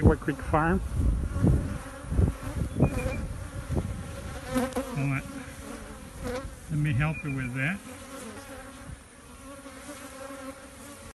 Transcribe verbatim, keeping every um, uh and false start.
Fort Creek Farm. Well, let, let me help you with that.